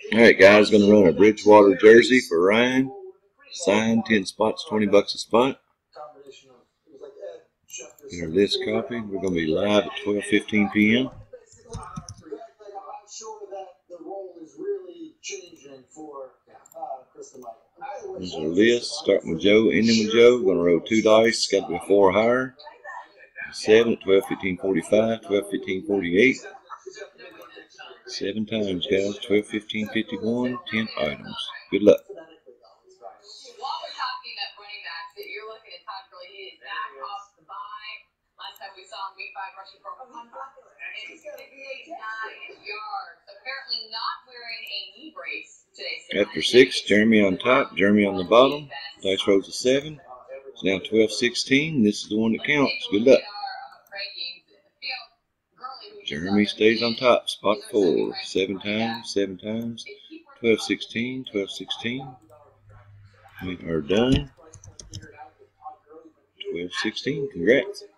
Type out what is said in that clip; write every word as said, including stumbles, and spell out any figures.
Alright guys, going to run a Bridgewater jersey for Ryan. Signed, ten spots, twenty bucks a spot. Here this copy. We're going to be live at twelve fifteen p m There's our list. Starting with Joe, ending with Joe. Going to roll two dice. Got to be four higher. seven at twelve fifteen forty-five, twelve fifteen forty-eight. Seven times, guys. twelve fifteen fifty-one, ten items. Good luck. While we're talking about running backs, you're looking at Todd Gurley. He is back off the bye. Last time we saw him week five rushing for one hundred sixty-nine yards. Apparently not wearing a knee brace today. After six, Jeremy on top, Jeremy on the bottom. Dice rolls a seven. It's now twelve sixteen. This is the one that counts. Good luck. Jeremy stays on top, spot four, seven times, seven times, twelve sixteen, twelve sixteen. We are done. twelve sixteen, congrats.